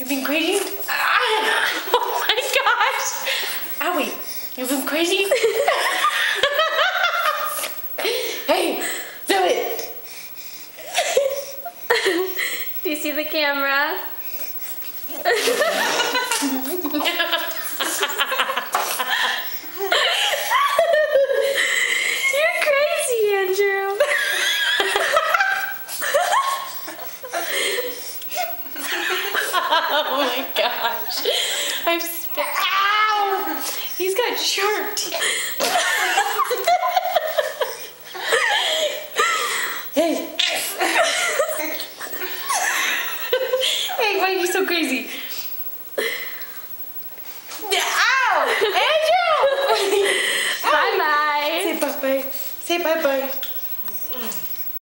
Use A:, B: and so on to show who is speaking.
A: You've been crazy? Oh my gosh! Owie, you've been crazy? Hey, do it!
B: Do you see the camera? You're crazy, Andrew.
A: Oh